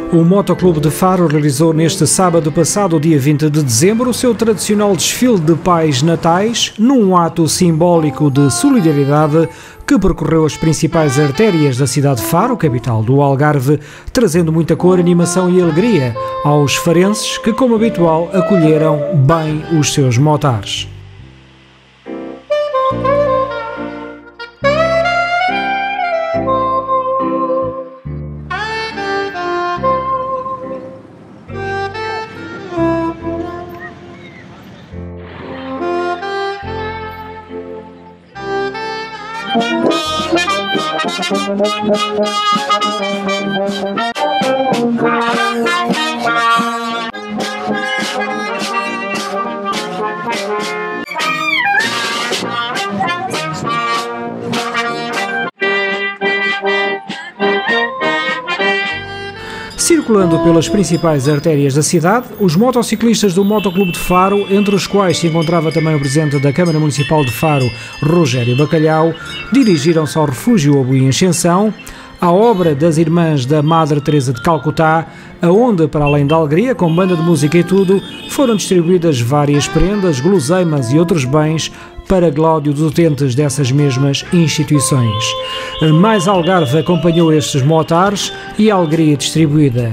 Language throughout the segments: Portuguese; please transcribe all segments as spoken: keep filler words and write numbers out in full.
O Motoclube de Faro realizou neste sábado passado, dia vinte de dezembro, o seu tradicional desfile de pais natais, num ato simbólico de solidariedade que percorreu as principais artérias da cidade de Faro, capital do Algarve, trazendo muita cor, animação e alegria aos farenses que, como habitual, acolheram bem os seus motares. Circulando pelas principais artérias da cidade, os motociclistas do Motoclube de Faro, entre os quais se encontrava também o presidente da Câmara Municipal de Faro, Rogério Bacalhau, dirigiram-se ao refúgio Abuí em Ascensão, à obra das Irmãs da Madre Teresa de Calcutá, aonde, para além da alegria, com banda de música e tudo, foram distribuídas várias prendas, guloseimas e outros bens para glódio dos utentes dessas mesmas instituições. Mais Algarve acompanhou estes motares e a alegria distribuída.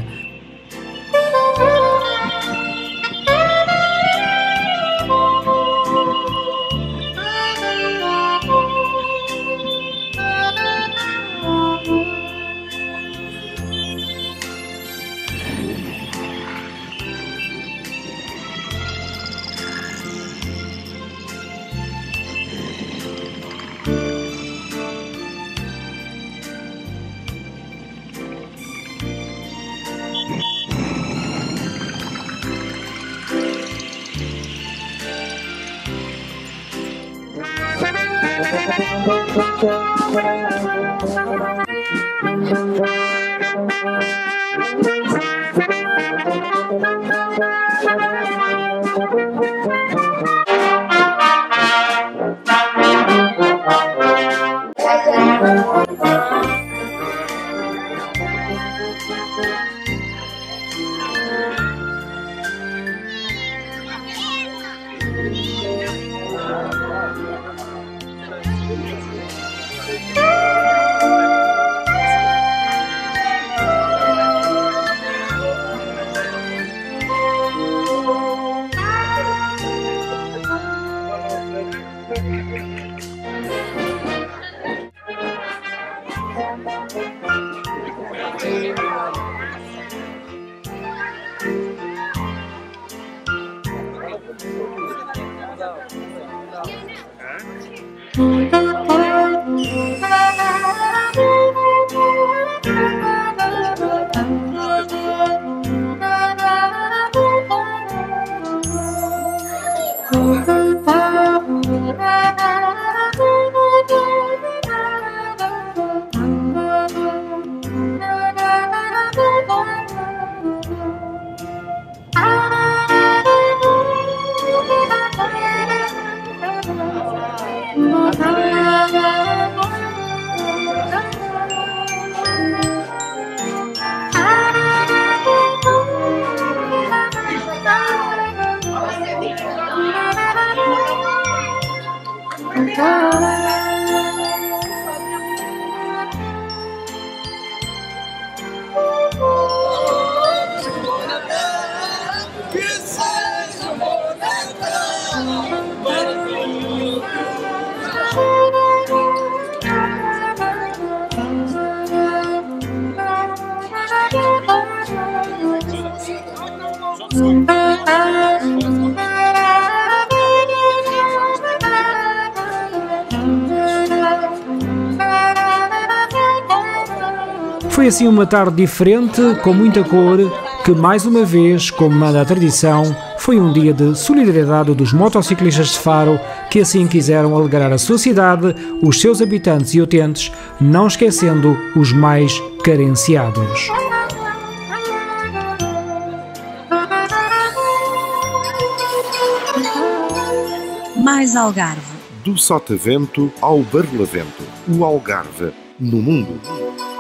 Foi assim uma tarde diferente, com muita cor, que mais uma vez, como manda a tradição, foi um dia de solidariedade dos motociclistas de Faro que assim quiseram alegrar a sua cidade, os seus habitantes e utentes, não esquecendo os mais carenciados. Mais Algarve. Do Sotavento ao Barlavento, o Algarve no mundo.